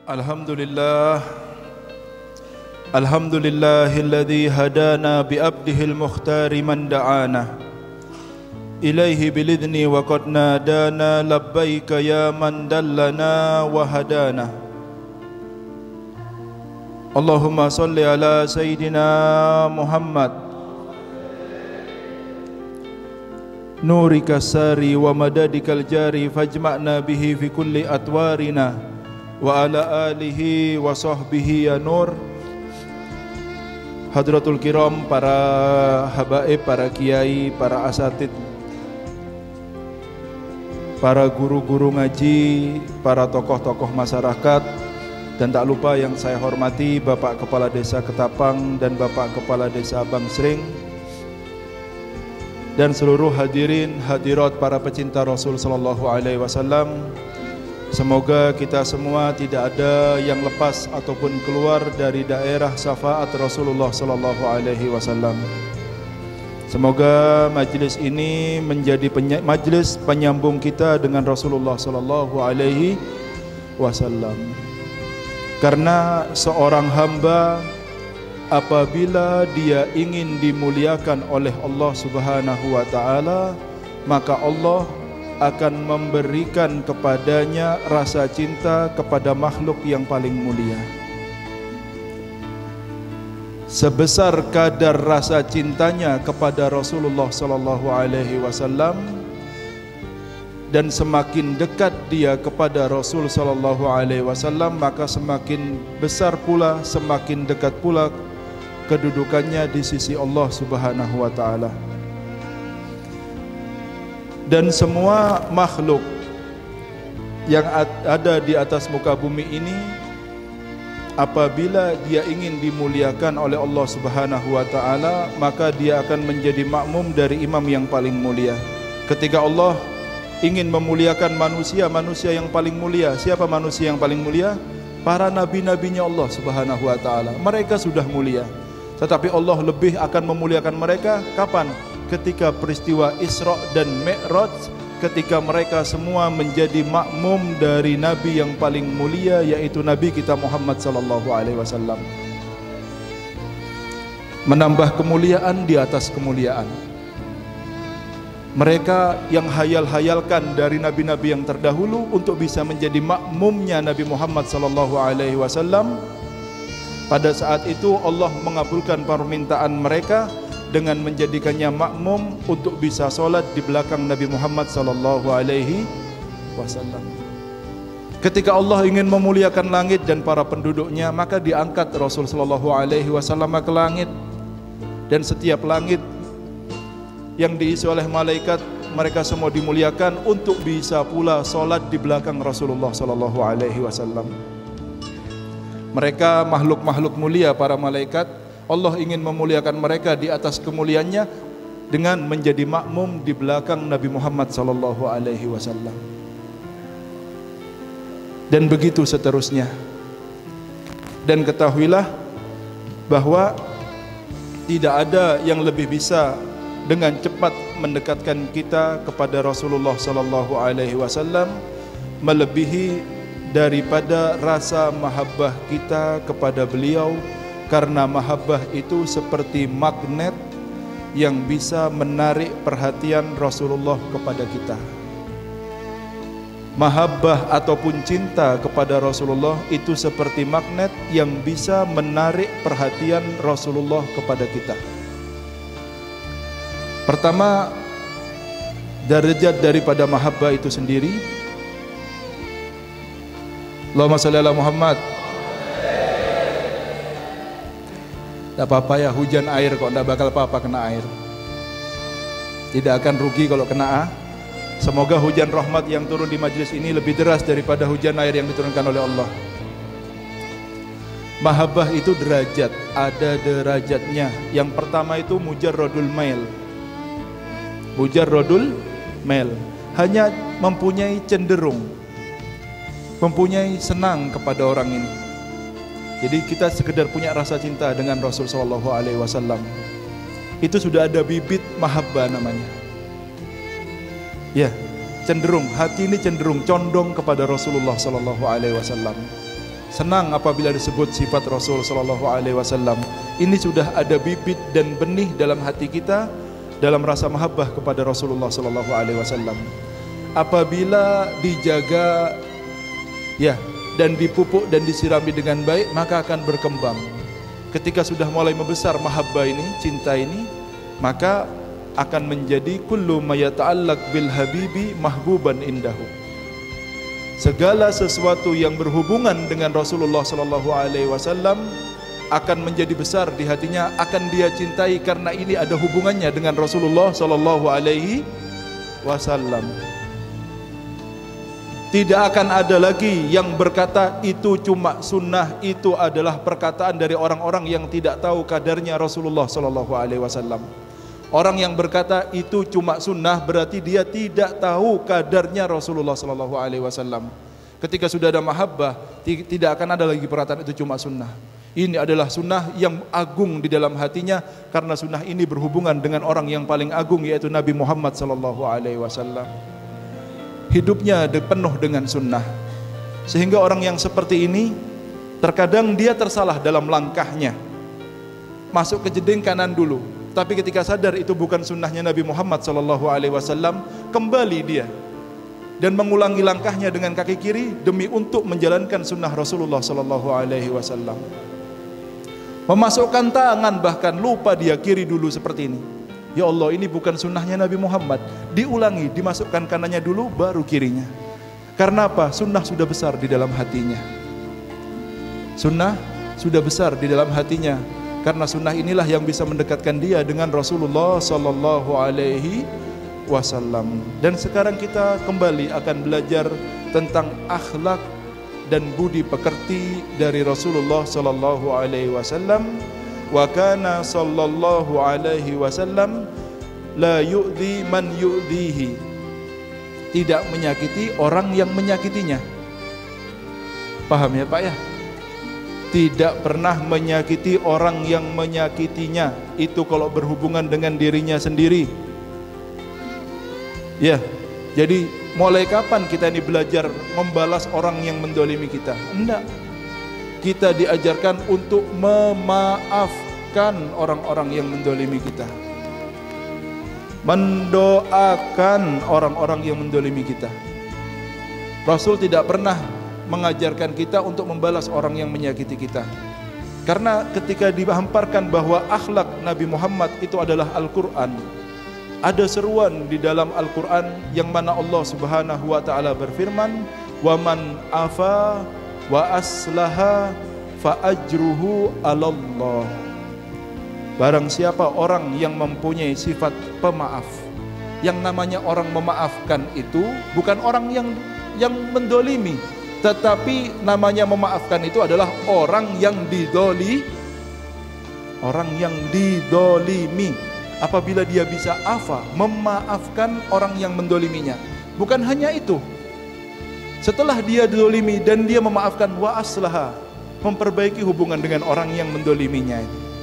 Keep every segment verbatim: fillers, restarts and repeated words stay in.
Alhamdulillah Alhamdulillahilladzi hadana bi'abdihil mukhtari man da'ana ilaihi bilidni wa qad nadana labbaika ya man dallana wa hadana. Allahumma salli ala Sayyidina Muhammad nurika sari wa madadikal jari fajma'na bihi fi kulli atwarina wa ala alihi wa sahbihi ya nur. Hadratul kiram, para habaib, para kiai, para asatid, para guru-guru ngaji, para tokoh-tokoh masyarakat, dan tak lupa yang saya hormati Bapak Kepala Desa Ketapang dan Bapak Kepala Desa Bangsring, dan seluruh hadirin hadirat para pecinta Rasul sallallahu alaihi wasallam. Semoga kita semua tidak ada yang lepas ataupun keluar dari daerah syafaat Rasulullah sallallahu alaihi wasallam. Semoga majlis ini menjadi peny- majlis penyambung kita dengan Rasulullah sallallahu alaihi wasallam. Karena seorang hamba apabila dia ingin dimuliakan oleh Allah Subhanahu wa taala, maka Allah akan memberikan kepadanya rasa cinta kepada makhluk yang paling mulia. Sebesar kadar rasa cintanya kepada Rasulullah sallallahu alaihi wasallam, dan semakin dekat dia kepada Rasul sallallahu alaihi wasallam, maka semakin besar pula, semakin dekat pula kedudukannya di sisi Allah Subhanahu wa taala. Dan semua makhluk yang ada di atas muka bumi ini, apabila dia ingin dimuliakan oleh Allah Subhanahu wa taala, maka dia akan menjadi makmum dari imam yang paling mulia. Ketika Allah ingin memuliakan manusia, manusia yang paling mulia, siapa manusia yang paling mulia? Para nabi-nabinya Allah Subhanahu wa taala. Mereka sudah mulia, tetapi Allah lebih akan memuliakan mereka kapan? Ketika peristiwa Isra dan Mi'raj, ketika mereka semua menjadi makmum dari Nabi yang paling mulia, yaitu Nabi kita Muhammad sallallahu alaihi wasallam. Menambah kemuliaan di atas kemuliaan. Mereka yang hayal-hayalkan dari nabi-nabi yang terdahulu untuk bisa menjadi makmumnya Nabi Muhammad sallallahu alaihi wasallam, pada saat itu Allah mengabulkan permintaan mereka dengan menjadikannya makmum untuk bisa solat di belakang Nabi Muhammad sallallahu alaihi wasallam. Ketika Allah ingin memuliakan langit dan para penduduknya, maka diangkat Rasul sallallahu alaihi wasallam ke langit, dan setiap langit yang diisi oleh malaikat, mereka semua dimuliakan untuk bisa pula solat di belakang Rasulullah sallallahu alaihi wasallam. Mereka makhluk-makhluk mulia, para malaikat. Allah ingin memuliakan mereka di atas kemuliaannya dengan menjadi makmum di belakang Nabi Muhammad sallallahu alaihi wasallam. Dan begitu seterusnya. Dan ketahuilah bahwa tidak ada yang lebih bisa dengan cepat mendekatkan kita kepada Rasulullah sallallahu alaihi wasallam melebihi daripada rasa mahabbah kita kepada beliau. Karena mahabbah itu seperti magnet yang bisa menarik perhatian Rasulullah kepada kita. Mahabbah ataupun cinta kepada Rasulullah itu seperti magnet yang bisa menarik perhatian Rasulullah kepada kita. Pertama, derajat daripada mahabbah itu sendiri. Allahumma shalli ala Muhammad. Tidak apa-apa ya, hujan air kok, tidak bakal apa-apa kena air. Tidak akan rugi kalau kena. Semoga hujan rahmat yang turun di majlis ini lebih deras daripada hujan air yang diturunkan oleh Allah. Mahabbah itu derajat, ada derajatnya. Yang pertama itu mujarradul mail. Mujarradul mail, hanya mempunyai cenderung, mempunyai senang kepada orang ini. Jadi kita sekedar punya rasa cinta dengan Rasul sallallahu alaihi wasallam. Itu sudah ada bibit mahabbah namanya. Ya, cenderung, hati ini cenderung condong kepada Rasulullah sallallahu alaihi wasallam. senang apabila disebut sifat Rasul sallallahu alaihi wasallam. Ini sudah ada bibit dan benih dalam hati kita dalam rasa mahabbah kepada Rasulullah sallallahu alaihi wasallam. Apabila dijaga ya dan dipupuk dan disirami dengan baik, maka akan berkembang. Ketika sudah mulai membesar mahabbah ini, cinta ini, maka akan menjadi kullu ma yata'allaq bil habibi mahbuban indahu. Segala sesuatu yang berhubungan dengan Rasulullah sallallahu alaihi wasallam akan menjadi besar di hatinya, akan dia cintai karena ini ada hubungannya dengan Rasulullah sallallahu alaihi wasallam. Tidak akan ada lagi yang berkata itu cuma sunnah, itu adalah perkataan dari orang-orang yang tidak tahu kadarnya Rasulullah sallallahu alaihi wasallam. Orang yang berkata itu cuma sunnah berarti dia tidak tahu kadarnya Rasulullah sallallahu alaihi wasallam. Ketika sudah ada mahabbah, tidak akan ada lagi perkataan itu cuma sunnah. Ini adalah sunnah yang agung di dalam hatinya, karena sunnah ini berhubungan dengan orang yang paling agung, yaitu Nabi Muhammad sallallahu alaihi wasallam. Hidupnya penuh dengan sunnah, sehingga orang yang seperti ini terkadang dia tersalah dalam langkahnya, masuk ke jeding kanan dulu, tapi ketika sadar itu bukan sunnahnya Nabi Muhammad sallallahu alaihi wasallam, kembali dia dan mengulangi langkahnya dengan kaki kiri demi untuk menjalankan sunnah Rasulullah sallallahu alaihi wasallam. Memasukkan tangan, bahkan lupa dia kiri dulu seperti ini. Ya Allah, ini bukan sunnahnya Nabi Muhammad. Diulangi, dimasukkan kanannya dulu, baru kirinya. Karena apa? Sunnah sudah besar di dalam hatinya. Sunnah sudah besar di dalam hatinya. Karena sunnah inilah yang bisa mendekatkan dia dengan Rasulullah sallallahu alaihi wasallam. Dan sekarang kita kembali akan belajar tentang akhlak dan budi pekerti dari Rasulullah sallallahu alaihi wasallam. Wa kana sallallahu alaihi wasallam la yu'dhi man yu'dhihi. Tidak menyakiti orang yang menyakitinya. Paham ya Pak ya? Tidak pernah menyakiti orang yang menyakitinya. Itu kalau berhubungan dengan dirinya sendiri. Ya, jadi mulai kapan kita ini belajar membalas orang yang mendolimi kita? Enggak. Kita diajarkan untuk memaafkan orang-orang yang mendolimi kita, mendoakan orang-orang yang mendolimi kita. Rasul tidak pernah mengajarkan kita untuk membalas orang yang menyakiti kita. Karena ketika dihamparkan bahwa akhlak Nabi Muhammad itu adalah Al-Quran, ada seruan di dalam Al-Quran yang mana Allah subhanahu wa ta'ala berfirman, wa man afa wa aslaha fa ajruhu alallah. Barang siapa orang yang mempunyai sifat pemaaf. Yang namanya orang memaafkan itu bukan orang yang yang mendolimi, tetapi namanya memaafkan itu adalah orang yang didoli, orang yang didolimi. Apabila dia bisa afa, memaafkan orang yang mendoliminya. Bukan hanya itu, setelah dia didolimi dan dia memaafkan, wa aslaha, memperbaiki hubungan dengan orang yang mendoliminya.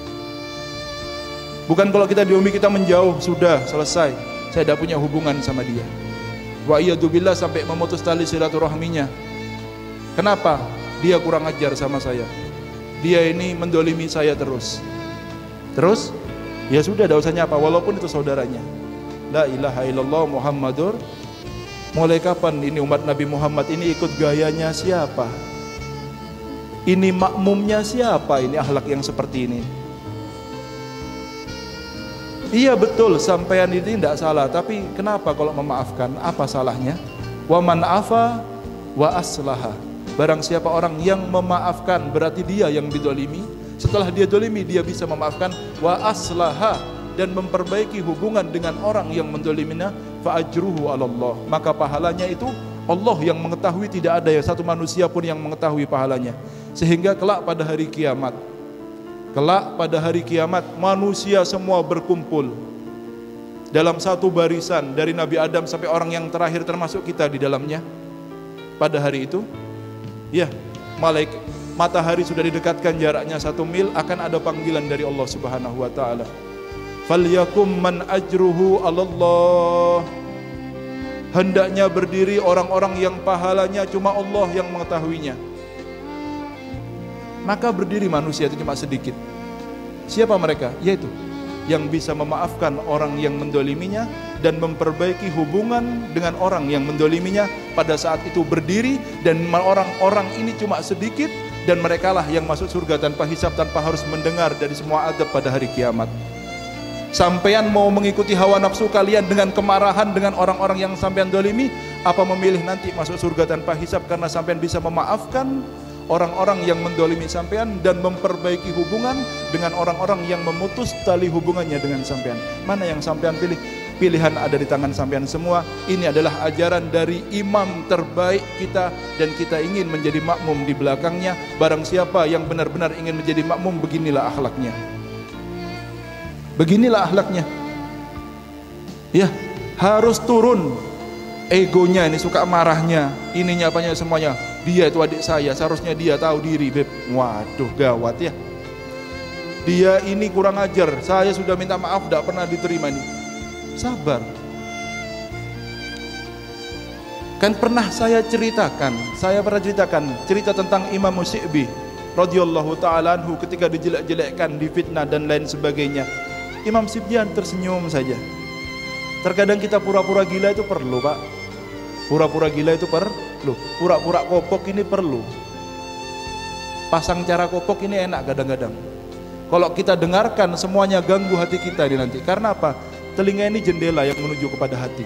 Bukan kalau kita didolimi kita menjauh, sudah selesai, saya tidak punya hubungan sama dia. Wa iyadzubillah, sampai memutus tali silaturahminya. Kenapa? Dia kurang ajar sama saya. Dia ini mendolimi saya terus. Terus? Ya sudah, tidak usah nyapa, walaupun itu saudaranya. La ilaha illallah Muhammadur. Mulai kapan ini umat Nabi Muhammad ini ikut gayanya siapa? Ini makmumnya siapa? Ini akhlak yang seperti ini. Iya betul, sampean ini tidak salah, tapi kenapa kalau memaafkan? Apa salahnya? Wa man afa wa aslaha. Barang siapa orang yang memaafkan, berarti dia yang didolimi. Setelah dia dolimi, dia bisa memaafkan, wa aslaha, dan memperbaiki hubungan dengan orang yang mendoliminya, fa ajruhu alallah. Maka pahalanya itu Allah yang mengetahui, tidak ada ya satu manusia pun yang mengetahui pahalanya. Sehingga kelak pada hari kiamat, kelak pada hari kiamat manusia semua berkumpul dalam satu barisan dari Nabi Adam sampai orang yang terakhir termasuk kita di dalamnya. Pada hari itu, ya, malaikat matahari sudah didekatkan jaraknya satu mil, akan ada panggilan dari Allah subhanahu wa ta'ala. Falyakum man ajruhu alallah. Hendaknya berdiri orang-orang yang pahalanya cuma Allah yang mengetahuinya. maka berdiri manusia itu cuma sedikit. Siapa mereka? Yaitu yang bisa memaafkan orang yang mendoliminya dan memperbaiki hubungan dengan orang yang mendoliminya pada saat itu berdiri, dan orang-orang ini cuma sedikit, dan merekalah yang masuk surga tanpa hisab, tanpa harus mendengar dari semua adab pada hari kiamat. Sampean mau mengikuti hawa nafsu kalian dengan kemarahan dengan orang-orang yang sampean dolimi, apa memilih nanti masuk surga tanpa hisab karena sampean bisa memaafkan orang-orang yang mendolimi sampean dan memperbaiki hubungan dengan orang-orang yang memutus tali hubungannya dengan sampean? Mana yang sampean pilih? Pilihan ada di tangan sampean semua. Ini adalah ajaran dari imam terbaik kita, dan kita ingin menjadi makmum di belakangnya. Barang siapa yang benar-benar ingin menjadi makmum, beginilah akhlaknya. Beginilah akhlaknya. Ya, harus turun egonya, ini suka marahnya, ininya apanya semuanya. Dia itu adik saya, seharusnya dia tahu diri, beb. Waduh, gawat ya. Dia ini kurang ajar, saya sudah minta maaf, tidak pernah diterima nih. Sabar. Kan pernah saya ceritakan, saya pernah ceritakan cerita tentang Imam Syi'bi radhiyallahu ta'ala anhu ketika dijelek-jelekkan, difitnah dan lain sebagainya. Imam Syi'bi tersenyum saja. Terkadang kita pura-pura gila itu perlu, Pak. Pura-pura gila itu perlu. Pura-pura kopok ini perlu. Pasang cara kopok ini enak kadang-kadang. Kalau kita dengarkan semuanya ganggu hati kita ini nanti. Karena apa? Telinga ini jendela yang menuju kepada hati.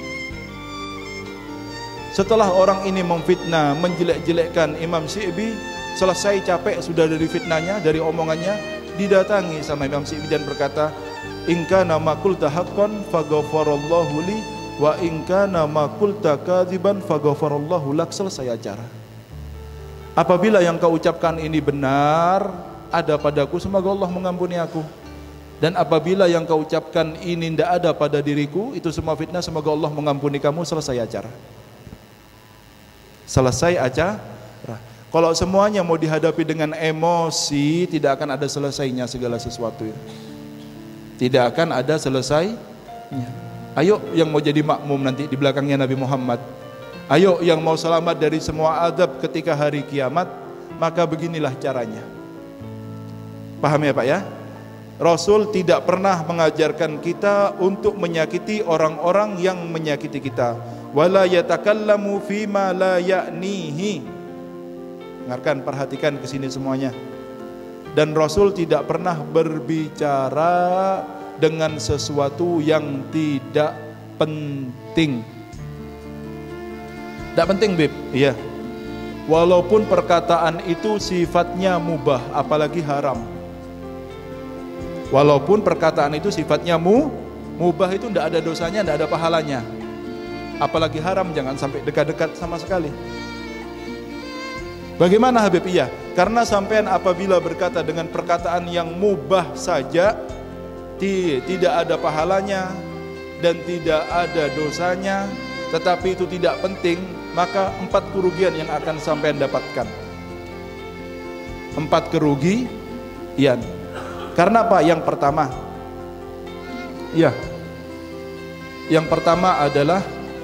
Setelah orang ini memfitnah, menjelek-jelekkan Imam Syi'bi, selesai capek sudah dari fitnahnya, dari omongannya, didatangi sama Imam Syi'bi dan berkata, "In kana ma qulta haqqan faghfarallahu li wa in kana ma qulta kadziban faghfarallahu lak." Selesai acara. Apabila yang kau ucapkan ini benar ada padaku, semoga Allah mengampuni aku. Dan apabila yang kau ucapkan ini tidak ada pada diriku, itu semua fitnah, semoga Allah mengampuni kamu. Selesai acara. Selesai acara. Kalau semuanya mau dihadapi dengan emosi, tidak akan ada selesainya segala sesuatu. Tidak akan ada selesainya. Ayo yang mau jadi makmum nanti di belakangnya Nabi Muhammad, ayo yang mau selamat dari semua adab ketika hari kiamat, maka beginilah caranya. Paham ya Pak ya? Rasul tidak pernah mengajarkan kita untuk menyakiti orang-orang yang menyakiti kita. Wala yatakallamu fima la ya'nihi. Dengarkan, perhatikan ke sini semuanya. Dan Rasul tidak pernah berbicara dengan sesuatu yang tidak penting. Tidak penting, Bib. Iya. Walaupun perkataan itu sifatnya mubah, apalagi haram. Walaupun perkataan itu sifatnya mu, mubah, itu tidak ada dosanya, tidak ada pahalanya. Apalagi haram, jangan sampai dekat-dekat sama sekali. Bagaimana Habib? Iya, karena sampean apabila berkata dengan perkataan yang mubah saja, tidak ada pahalanya dan tidak ada dosanya, tetapi itu tidak penting, maka empat kerugian yang akan sampean dapatkan. Empat kerugian. Karena apa? Yang pertama, ya, yang pertama adalah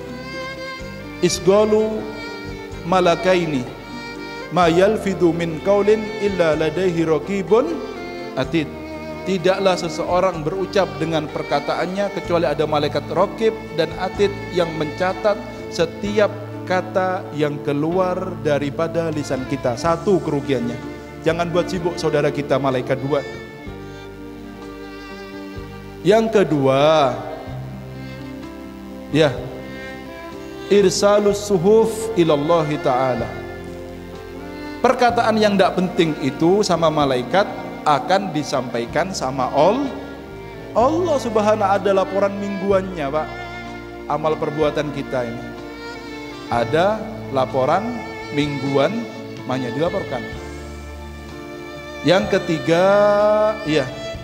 isgalu malakaini ma yalfidu min qaulin illa ladaihi raqibun atid. Tidaklah seseorang berucap dengan perkataannya kecuali ada malaikat raqib dan atid yang mencatat setiap kata yang keluar daripada lisan kita. Satu kerugiannya. Jangan buat sibuk saudara kita malaikat dua. Yang kedua, ya, irsalus suhuf ilallahi ta'ala. Perkataan yang tidak penting itu sama malaikat akan disampaikan sama Allah. Allah subhanahu ada laporan mingguannya, Pak. Amal perbuatan kita ini ada laporan mingguan, makanya dilaporkan. Yang ketiga, ya,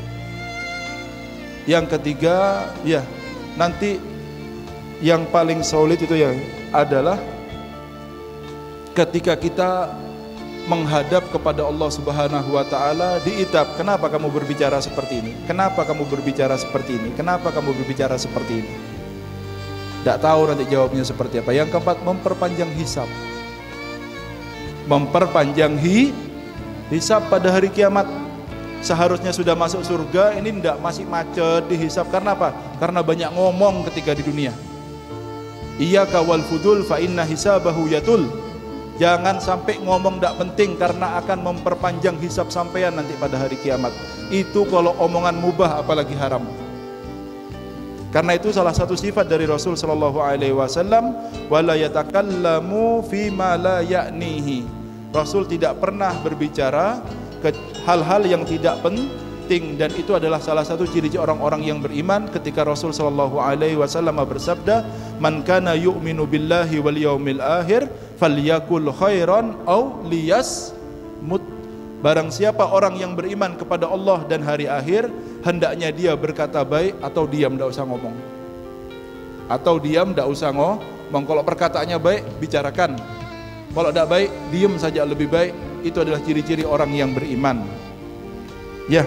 Yang ketiga, ya, nanti yang paling solid itu ya adalah ketika kita menghadap kepada Allah Subhanahu wa taala diitab, kenapa kamu berbicara seperti ini? Kenapa kamu berbicara seperti ini? Kenapa kamu berbicara seperti ini? Tidak tahu nanti jawabnya seperti apa. Yang keempat, memperpanjang hisab. Memperpanjang hi Hisab pada hari kiamat. Seharusnya sudah masuk surga, ini tidak, masih macet dihisab. Karena apa? Karena banyak ngomong ketika di dunia. Iyyaka wal fudul fa inna hisabahu yatul. Jangan sampai ngomong tidak penting, karena akan memperpanjang hisab sampean nanti pada hari kiamat. Itu kalau omongan mubah, apalagi haram. Karena itu salah satu sifat dari Rasul sallallahu alaihi wasallam, wala yatakallamu fima la ya'nihi. Rasul tidak pernah berbicara ke hal-hal yang tidak penting, dan itu adalah salah satu ciri-ciri orang-orang yang beriman. Ketika Rasul sallallahu alaihi wasallam bersabda, "Man kana yu'minu billahi wal yaumil akhir falyakul khairan aw liyasmut." Barang siapa orang yang beriman kepada Allah dan hari akhir, hendaknya dia berkata baik atau diam, tidak usah ngomong. Atau diam, tidak usah ngomong. Kalau perkataannya baik, bicarakan. Kalau tidak baik, diam saja lebih baik. Itu adalah ciri-ciri orang yang beriman. Ya.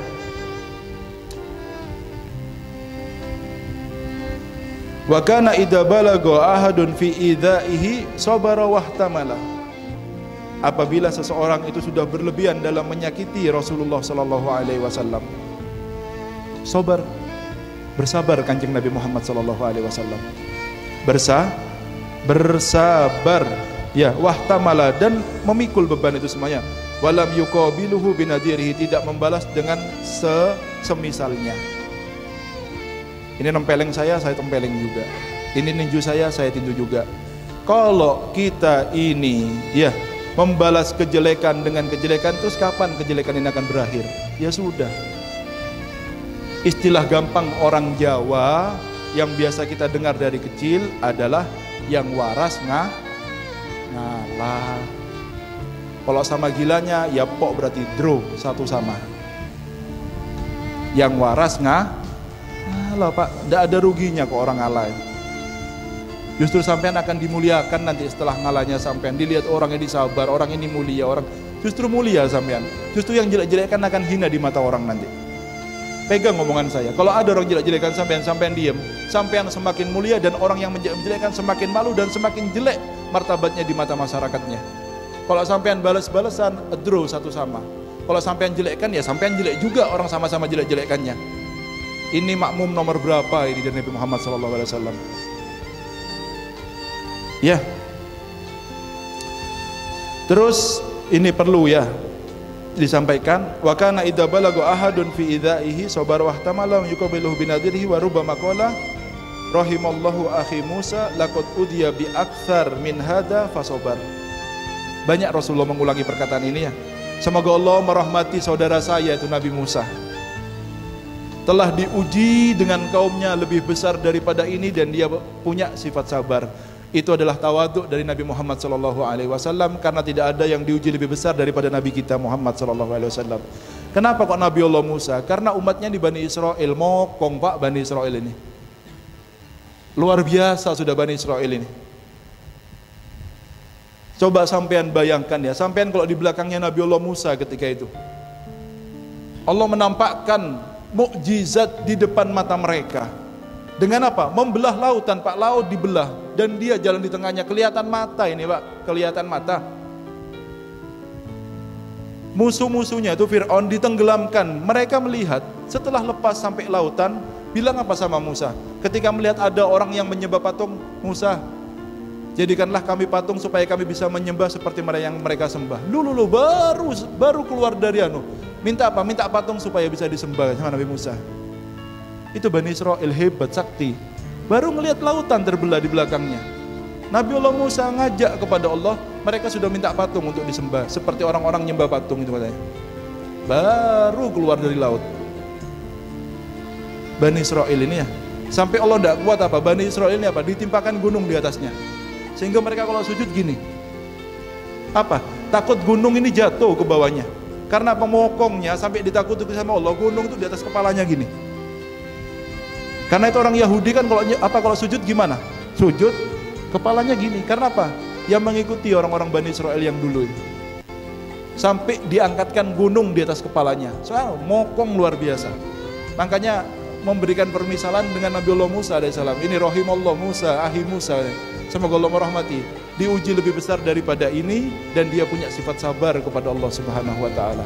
Wa kana idza balagha ahadun fi idzaihi sabara wahtamala. Apabila seseorang itu sudah berlebihan dalam menyakiti Rasulullah sallallahu alaihi wasallam, sabar, bersabar Kanjeng Nabi Muhammad sallallahu alaihi wasallam. Bersa bersabar, ya, wahtamala, dan memikul beban itu semuanya. Walam yuqabiluhu binadirihi, tidak membalas dengan se semisalnya. Ini nempeleng saya, saya tempeleng juga. Ini ninju saya, saya tinju juga. Kalau kita ini, ya, membalas kejelekan dengan kejelekan, terus kapan kejelekan ini akan berakhir? Ya sudah. Istilah gampang orang Jawa yang biasa kita dengar dari kecil adalah yang waras ngah ngalah. Kalau sama gilanya ya pok, berarti draw, satu sama. Yang waras ngah ngalah, Pak, tidak ada ruginya kok orang ngalah. Justru sampean akan dimuliakan nanti setelah ngalahnya sampean. Dilihat orang ini sabar, orang ini mulia, orang justru mulia sampean. Justru yang jelek-jelekan akan hina di mata orang nanti. Pegang ngomongan saya. Kalau ada orang jelek-jelekan sampean, sampean diam, sampean semakin mulia, dan orang yang menjelek-jelekan semakin malu dan semakin jelek martabatnya di mata masyarakatnya. Kalau sampean balas-balasan, draw satu sama. Kalau sampean jelekkan, ya sampean jelek juga, orang sama-sama jelek-jelekannya. Ini makmum nomor berapa ini dari Nabi Muhammad sallallahu alaihi wasallam? Ya. Terus ini perlu ya disampaikan, wa kana idza balagha ahadun fi idzaihi sabar wa ihtamala yuqabiluhu binadirihi wa rubbama qala rahimallahu akhi Musa laqad udiya bi aktsar min hada fasabar. Banyak Rasulullah mengulangi perkataan ini ya. Semoga Allah merahmati saudara saya itu Nabi Musa. Telah diuji dengan kaumnya lebih besar daripada ini, dan dia punya sifat sabar. Itu adalah tawaduk dari Nabi Muhammad sallallahu alaihi wasallam, karena tidak ada yang diuji lebih besar daripada Nabi kita Muhammad sallallahu alaihi wasallam. Kenapa kok Nabi Allah Musa? Karena umatnya di Bani Israel, mokong Pak Bani Israel ini. Luar biasa sudah Bani Israel ini. Coba sampean bayangkan ya, sampean kalau di belakangnya Nabi Allah Musa ketika itu. Allah menampakkan mukjizat di depan mata mereka. Dengan apa? Membelah lautan, Pak. Laut dibelah dan dia jalan di tengahnya. Kelihatan mata ini, Pak. Kelihatan mata. Musuh-musuhnya itu Fir'aun ditenggelamkan. Mereka melihat setelah lepas sampai lautan, bilang apa sama Musa? Ketika melihat ada orang yang menyembah patung, Musa, jadikanlah kami patung supaya kami bisa menyembah seperti mereka yang mereka sembah. Lulu, lulu baru baru keluar dari anu. Minta apa? Minta patung supaya bisa disembah sama Nabi Musa. Itu Bani Israel hebat, sakti. Baru melihat lautan terbelah di belakangnya. Nabi Allah Musa ngajak kepada Allah, mereka sudah minta patung untuk disembah, seperti orang-orang nyembah patung itu katanya. Baru keluar dari laut. Bani Israel ini ya. Sampai Allah tidak kuat apa? Bani Israel ini apa? Ditimpakan gunung di atasnya. Sehingga mereka kalau sujud gini. Apa? Takut gunung ini jatuh ke bawahnya. Karena pemokongnya sampai ditakuti sama Allah, gunung itu di atas kepalanya gini. Karena itu orang Yahudi kan kalau apa kalau sujud gimana? Sujud kepalanya gini. Karena apa? Yang mengikuti orang-orang Bani Israel yang dulu ini. Sampai diangkatkan gunung di atas kepalanya. Soal mokong luar biasa. Makanya memberikan permisalan dengan Nabi Allah Musa alaihissalam. Ini rahimallah Musa, ahi Musa. Semoga Allah merahmati. diuji lebih besar daripada ini, dan dia punya sifat sabar kepada Allah Subhanahu wa taala.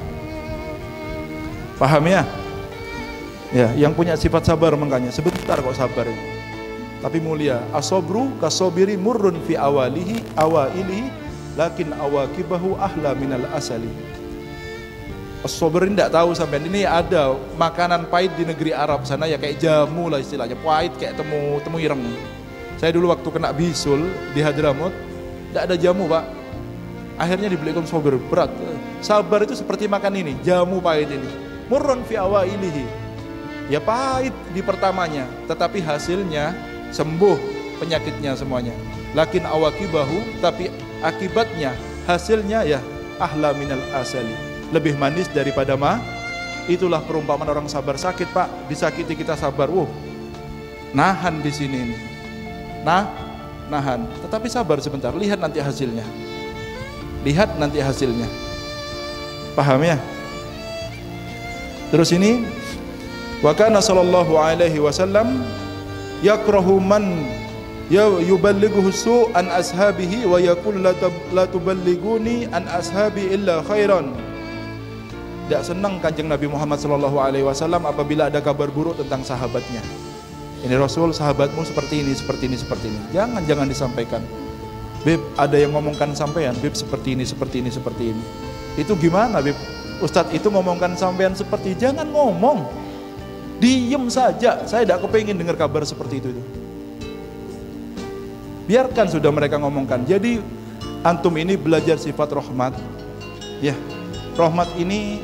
Paham ya? Ya, yang punya sifat sabar makanya sebentar kok sabar itu. Tapi mulia. As-sabru kasobiri murrun fi awalihi awailihi lakin awakibahu ahla minal asali. As-sabr ini tidak tahu sampai ini ada makanan pahit di negeri Arab sana ya, kayak jamu lah istilahnya, pahit kayak temu temu ireng. Saya dulu waktu kena bisul di Hadramut, tidak ada jamu pak. Akhirnya dibelikan sabr, berat. Sabar itu seperti makan ini, jamu pahit ini. Murrun fi awailihi. Ya pahit di pertamanya, tetapi hasilnya sembuh penyakitnya semuanya. Lakin awakibahu, tapi akibatnya, hasilnya ya ahla minal asali, lebih manis daripada ma. Itulah perumpamaan orang sabar. Sakit pak, disakiti kita sabar, wow, nahan di sini ini, nah, nahan. Tetapi sabar sebentar, lihat nanti hasilnya, lihat nanti hasilnya. Paham ya? Terus ini, wa kana sallallahu alaihi wasallam yakrahu man yuballighu su' an ashabihi wa yaqul la tuballighuni an ashabi illa khairan. Tidak senang Kanjeng Nabi Muhammad sallallahu alaihi wasallam apabila ada kabar buruk tentang sahabatnya. Ini Rasul, sahabatmu seperti ini, seperti ini, seperti ini. Jangan jangan disampaikan. Beb, ada yang ngomongkan sampean, Beb seperti ini, seperti ini, seperti ini. Itu gimana, Beb? Ustadz itu ngomongkan sampean seperti, jangan ngomong. Diem saja, saya tidak kepingin dengar kabar seperti itu, itu. Biarkan sudah mereka ngomongkan. Jadi antum ini belajar sifat rahmat. Ya, rahmat ini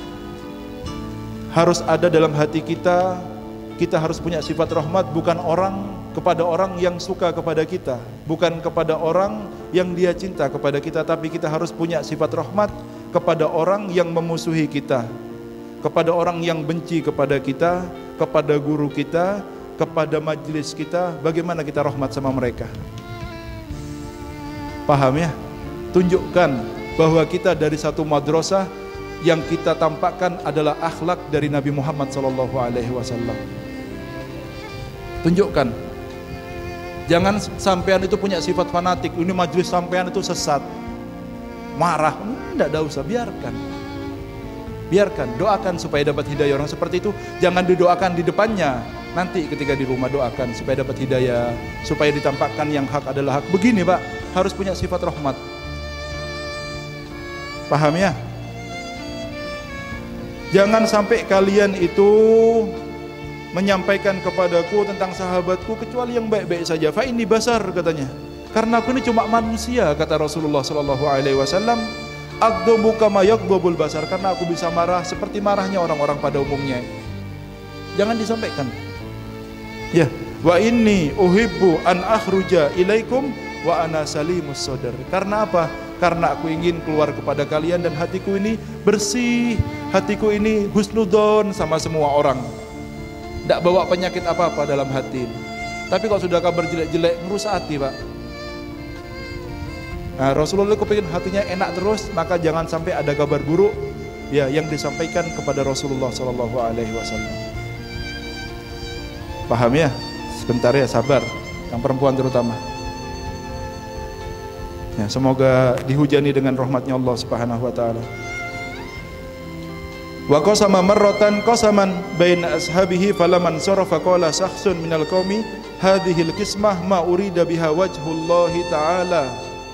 harus ada dalam hati kita. Kita harus punya sifat rahmat, bukan orang kepada orang yang suka kepada kita, bukan kepada orang yang dia cinta kepada kita, tapi kita harus punya sifat rahmat kepada orang yang memusuhi kita, kepada orang yang benci kepada kita, kepada guru kita, kepada majelis kita. Bagaimana kita rahmat sama mereka? Paham ya? Tunjukkan bahwa kita dari satu madrasah yang kita tampakkan adalah akhlak dari Nabi Muhammad sallallahu alaihi wasallam. Tunjukkan. Jangan sampean itu punya sifat fanatik, ini majelis sampean itu sesat, marah. Tidak ada usah, biarkan. Biarkan, doakan supaya dapat hidayah. Orang seperti itu jangan didoakan di depannya, nanti ketika di rumah doakan supaya dapat hidayah, supaya ditampakkan yang hak adalah hak. Begini pak, harus punya sifat rahmat. Paham ya? Jangan sampai kalian itu menyampaikan kepadaku tentang sahabatku kecuali yang baik-baik saja. Fa ini basar katanya, karena aku ini cuma manusia, kata Rasulullah sallallahu alaihi wasallam. Aqdabu kama yaqdabul basar, karena aku bisa marah seperti marahnya orang-orang pada umumnya. Jangan disampaikan. Ya, wa inni uhibbu an akhruja ilaikum wa ana salimus sadar. Karena apa? Karena aku ingin keluar kepada kalian dan hatiku ini bersih, hatiku ini husnudzon sama semua orang. Tidak bawa penyakit apa-apa dalam hati. Tapi kalau sudah kabar jelek-jelek, merusak hati pak. Nah, Rasulullah kepingin hatinya enak terus, maka jangan sampai ada kabar buruk ya yang disampaikan kepada Rasulullah sallallahu alaihi wasallam. Paham ya? Sebentar ya, sabar. Yang perempuan terutama. Ya, semoga dihujani dengan rahmatnya Allah Subhanahu wa taala. Wa qasama marratan qasaman baina ashabihi falaman sarafa qala shakhsun minal qaumi hadhil qismah ma urida biha wajhullahi taala.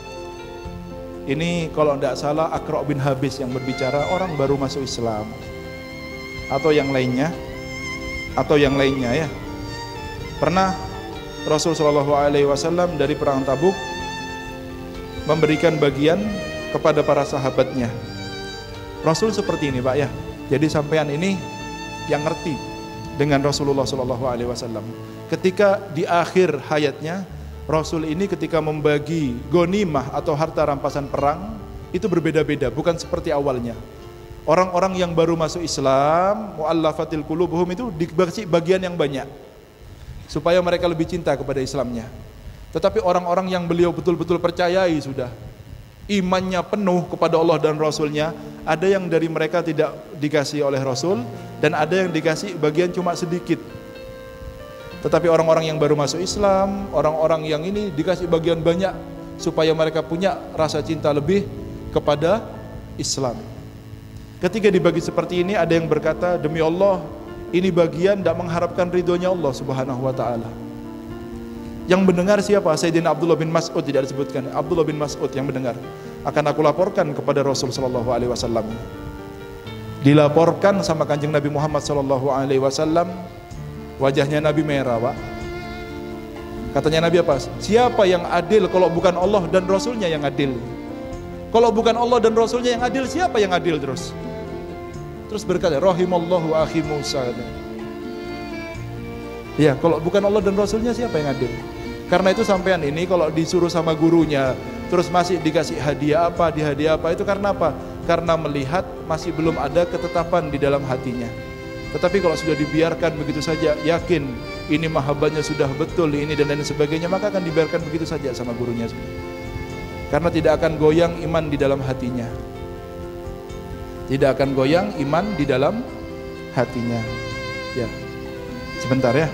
Ini kalau tidak salah Aqra' bin Habis yang berbicara, orang baru masuk Islam atau yang lainnya atau yang lainnya ya. Pernah Rasul sallallahu alaihi wasallam dari perang Tabuk memberikan bagian kepada para sahabatnya. Rasul seperti ini Pak ya. Jadi sampean ini yang ngerti dengan Rasulullah sallallahu alaihi wasallam. Ketika di akhir hayatnya, Rasul ini ketika membagi ghanimah atau harta rampasan perang itu berbeda-beda, bukan seperti awalnya. Orang-orang yang baru masuk Islam, mu'allafatil qulubuhum, itu dibagi bagian yang banyak supaya mereka lebih cinta kepada Islamnya. Tetapi orang-orang yang beliau betul-betul percayai sudah, imannya penuh kepada Allah dan Rasulnya, ada yang dari mereka tidak dikasih oleh Rasul dan ada yang dikasih bagian cuma sedikit. Tetapi orang-orang yang baru masuk Islam, orang-orang yang ini dikasih bagian banyak supaya mereka punya rasa cinta lebih kepada Islam. Ketika dibagi seperti ini, ada yang berkata, demi Allah, ini bagian tidak mengharapkan ridhonya Allah subhanahu wa ta'ala. Yang mendengar siapa? Sayyidina Abdullah bin Mas'ud, tidak disebutkan. Abdullah bin Mas'ud yang mendengar. Akan aku laporkan kepada Rasul sallallahu alaihi wasallam. Dilaporkan sama Kanjeng Nabi Muhammad sallallahu alaihi wasallam. Wajahnya Nabi merah, Pak. Katanya Nabi apa? Siapa yang adil kalau bukan Allah dan Rasulnya yang adil? Kalau bukan Allah dan Rasulnya yang adil, siapa yang adil terus? Terus berkata, rahimallahu akhi Musa. Ya, kalau bukan Allah dan Rasulnya, siapa yang adil? Karena itu sampean ini kalau disuruh sama gurunya, terus masih dikasih hadiah apa, dihadiah apa, itu karena apa? Karena melihat masih belum ada ketetapan di dalam hatinya. Tetapi kalau sudah dibiarkan begitu saja, yakin ini mahabbahnya sudah betul, ini dan lain sebagainya, maka akan dibiarkan begitu saja sama gurunya. Karena tidak akan goyang iman di dalam hatinya. Tidak akan goyang iman di dalam hatinya. Ya, sebentar ya.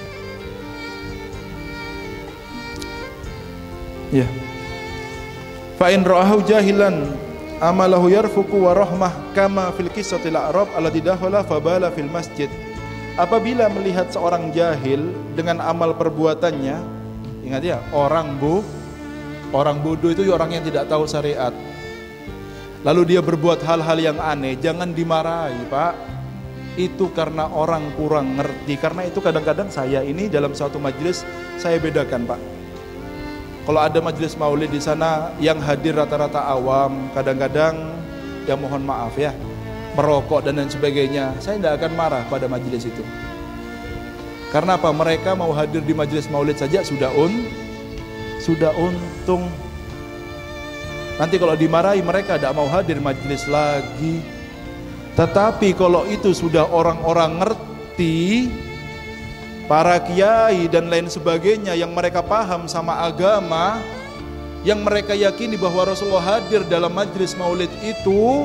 Ya. Fa in ra'ahu jahilan amalahu yarfuqu wa rahmah kama fil qissatil a'rab allati dakhala fabala fil masjid. Apabila melihat seorang jahil dengan amal perbuatannya, ingat ya, orang bu orang bodoh itu orang yang tidak tahu syariat. Lalu dia berbuat hal-hal yang aneh, jangan dimarahi, Pak. Itu karena orang kurang ngerti. Karena itu kadang-kadang saya ini dalam suatu majelis saya bedakan, Pak. Kalau ada majelis maulid di sana yang hadir rata-rata awam, kadang-kadang ya mohon maaf ya, merokok dan lain sebagainya, saya tidak akan marah pada majelis itu. Karena apa? Mereka mau hadir di majelis maulid saja sudah un, sudah untung. Nanti kalau dimarahi mereka tidak mau hadir majelis lagi. Tetapi kalau itu sudah orang-orang ngerti, para kiai dan lain sebagainya yang mereka paham sama agama, yang mereka yakini bahwa Rasulullah hadir dalam majelis maulid itu,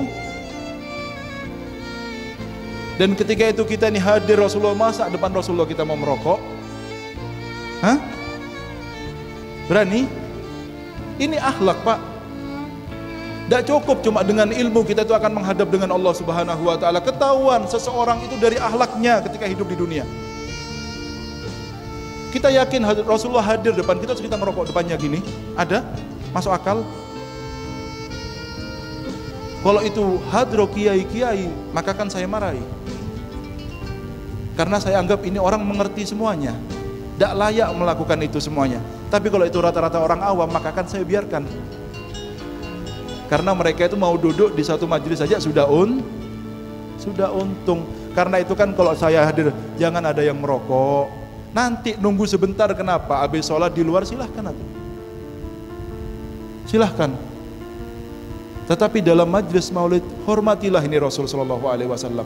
dan ketika itu kita ini hadir Rasulullah, masa depan Rasulullah kita mau merokok? Hah? Berani? Ini akhlak, Pak. Tidak cukup cuma dengan ilmu kita itu akan menghadap dengan Allah subhanahu wa ta'ala. Ketahuan seseorang itu dari akhlaknya ketika hidup di dunia. Kita yakin Rasulullah hadir depan kita, terus kita ngerokok depannya gini, ada? Masuk akal? Kalau itu hadro kiai-kiai, maka kan saya marahi. Karena saya anggap ini orang mengerti semuanya, tidak layak melakukan itu semuanya. Tapi kalau itu rata-rata orang awam, maka kan saya biarkan. Karena mereka itu mau duduk di satu majelis saja sudah un, sudah untung. Karena itu kan kalau saya hadir, jangan ada yang merokok. Nanti nunggu sebentar, kenapa? Habis sholat di luar silahkan atau silahkan. Tetapi dalam majelis maulid hormatilah ini Rasul Sallallahu Alaihi Wasallam.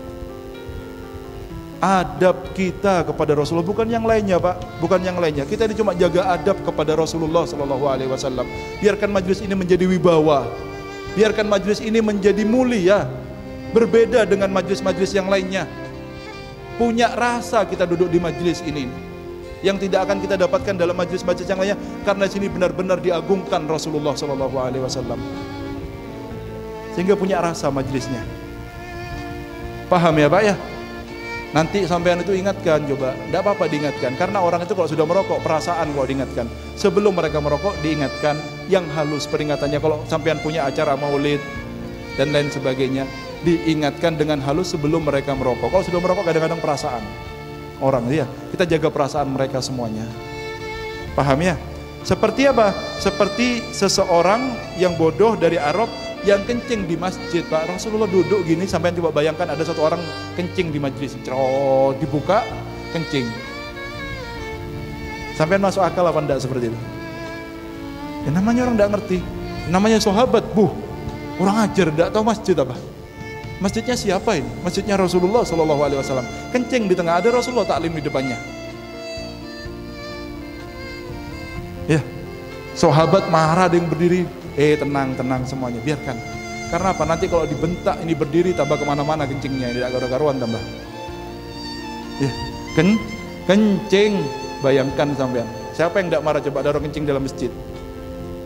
Adab kita kepada Rasulullah, bukan yang lainnya, Pak, bukan yang lainnya. Kita ini cuma jaga adab kepada Rasulullah Sallallahu Alaihi Wasallam. Biarkan majelis ini menjadi wibawa, biarkan majelis ini menjadi mulia, berbeda dengan majelis-majelis yang lainnya. Punya rasa kita duduk di majelis ini, yang tidak akan kita dapatkan dalam majelis-majelis yang lainnya. Karena sini benar-benar diagungkan Rasulullah Sallallahu Alaihi Wasallam, sehingga punya rasa majelisnya. Paham ya, Pak ya? Nanti sampean itu ingatkan, coba, tidak apa-apa diingatkan. Karena orang itu kalau sudah merokok, perasaan kalau diingatkan. Sebelum mereka merokok, diingatkan yang halus peringatannya. Kalau sampean punya acara maulid dan lain sebagainya, diingatkan dengan halus sebelum mereka merokok. Kalau sudah merokok, kadang-kadang perasaan orang, ya, kita jaga perasaan mereka semuanya. Paham ya? Seperti apa? Seperti seseorang yang bodoh dari Arab yang kencing di masjid, Pak. Rasulullah duduk gini, sampai coba bayangkan ada satu orang kencing di majlis, cerot, dibuka, kencing. Sampai masuk akal apa enggak seperti itu? Ya, namanya orang enggak ngerti. Namanya sahabat, buh, orang ajar, enggak tahu masjid apa. Masjidnya siapa ini? Masjidnya Rasulullah Sallallahu Alaihi Wasallam. Kencing di tengah, ada Rasulullah taklim di depannya. Ya, sahabat marah, ada yang berdiri. Eh tenang, tenang semuanya, biarkan. Karena apa? Nanti kalau dibentak ini berdiri tambah kemana-mana kencingnya, tidak garu-garuan tambah. Ya, ken, kencing. Bayangkan sampean, siapa yang tidak marah coba ada orang kencing dalam masjid?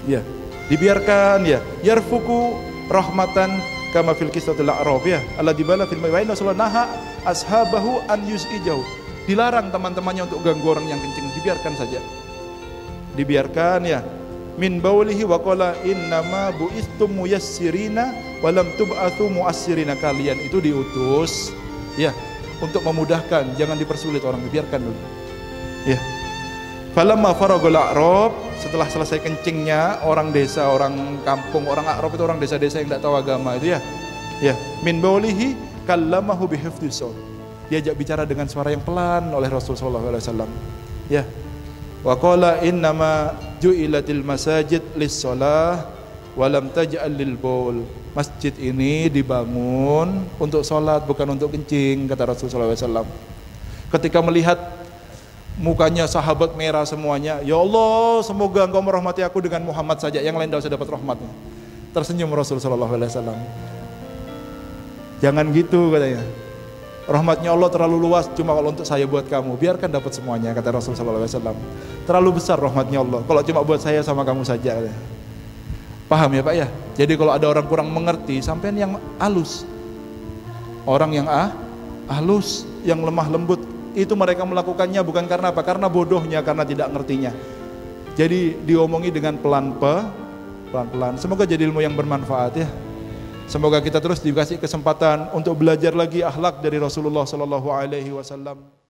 Ya, dibiarkan ya. Yarfuku rahmatan kama fil qisatil a'rab ya. Alladzi bala fil ma'in naha ashabahu an yuz'ijau. Dilarang teman-temannya untuk ganggu orang yang kencing, dibiarkan saja. Dibiarkan ya. Min baulihi wa qala innama bu'istum muyassirina wa lam tub'atsu mu'assirina. Kalian itu diutus ya untuk memudahkan, jangan dipersulit orang, dibiarkan dulu. Ya. Falamma faragul a'rab, setelah selesai kencingnya orang desa, orang kampung, orang a'rab itu orang desa-desa yang tidak tahu agama itu ya. Ya, min baulihi kallamahu bihifdzis shaut. Diajak bicara dengan suara yang pelan oleh Rasul sallallahu alaihi wasallam. Ya. Wa qala innama ju'ilatil masajid lis-shalah wa lam taj'al lil baul. Masjid ini dibangun untuk salat bukan untuk kencing, kata Rasul sallallahu alaihi wasallam. Ketika melihat mukanya sahabat merah semuanya, ya Allah, semoga engkau merahmati aku dengan Muhammad saja, yang lain tidak usah dapat rahmatnya. Tersenyum Rasul sallallahu alaihi wasallam. Jangan gitu katanya. Rahmatnya Allah terlalu luas, cuma kalau untuk saya buat kamu, biarkan dapat semuanya, kata Rasul sallallahu alaihi wasallam. Terlalu besar rahmatnya Allah, kalau cuma buat saya sama kamu saja. Paham ya Pak ya? Jadi kalau ada orang kurang mengerti, sampean yang halus. Orang yang ah, halus, yang lemah lembut, itu mereka melakukannya bukan karena apa? Karena bodohnya, karena tidak ngertinya. Jadi diomongi dengan pelan pe, pelan-pelan. Semoga jadi ilmu yang bermanfaat ya. Semoga kita terus dikasih kesempatan untuk belajar lagi akhlak dari Rasulullah sallallahu alaihi wasallam.